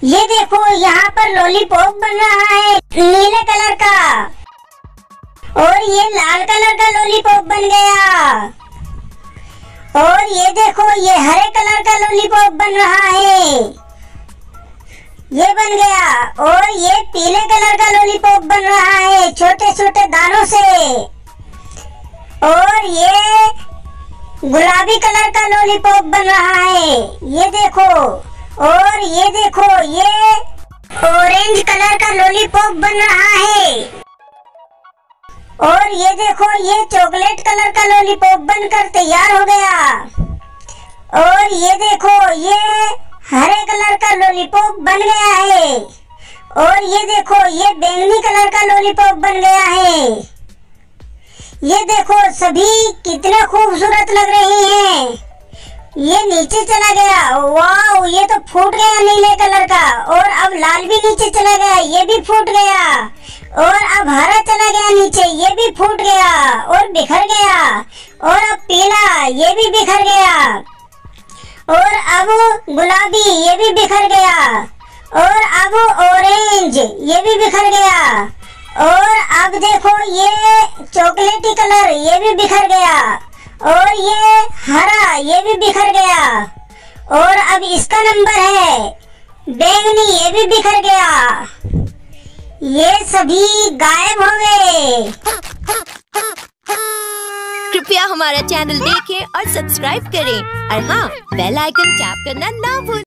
ये देखो यहाँ पर लॉलीपॉप बन रहा है नीले कलर का, और ये लाल कलर का लॉलीपॉप बन गया। और ये देखो ये हरे कलर का लॉलीपॉप बन रहा है, ये बन गया। और ये पीले कलर का लॉलीपॉप बन रहा है छोटे छोटे दानों से। और ये गुलाबी कलर का लॉलीपॉप बन रहा है, ये देखो। और ये देखो ये ऑरेंज कलर का लॉलीपॉप बन रहा है। और ये देखो ये चॉकलेट कलर का लॉलीपॉप बनकर तैयार हो गया। और ये देखो ये हरे कलर का लॉलीपॉप बन गया है। और ये देखो ये बैंगनी कलर का लॉलीपॉप बन गया है। ये देखो सभी कितने खूबसूरत लग रही हैं। ये नीचे चला गया, वाह ये तो फूट गया नीले कलर का। और अब लाल भी नीचे चला गया, ये भी फूट गया। और अब हरा चला गया नीचे, ये भी फूट गया और बिखर गया। और अब पीला, ये भी बिखर गया। और अब गुलाबी, ये भी बिखर गया। और अब ऑरेंज, ये भी बिखर गया। और अब देखो ये चॉकलेटी कलर, ये भी बिखर गया। और ये हरा, ये भी बिखर गया। और अब इसका नंबर है बैंगनी, ये भी बिखर गया। ये सभी गायब हो गए। कृपया हमारा चैनल देखें और सब्सक्राइब करें, और हाँ, बेल आइकन टैप करना ना भूलें।